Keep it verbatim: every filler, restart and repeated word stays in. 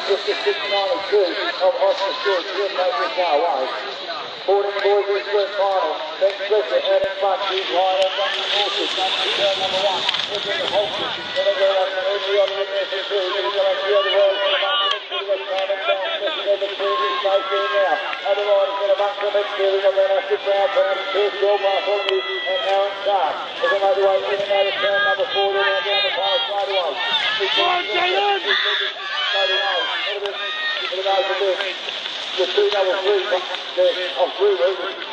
fifty-six ninety-two of Oscar Stewart. He'll take this now away. Boarding boys in the final. Ben Griffith out in front. He's wide on Duncan Orchard. Duncan turn number one. He's in the Holton. Then they go up and every other in there for two. Then they go up the other way. They're going to come and down. They're the three in place here now. Otherwise, it's going to back to the midfield. They're going to have to ground for him. Two Bill Bartholomew and Aaron Starr. They're going to make the way in and out of turn number four. They're going to down the final straight away. Come on, Jalen! The two number three, the, oh, three,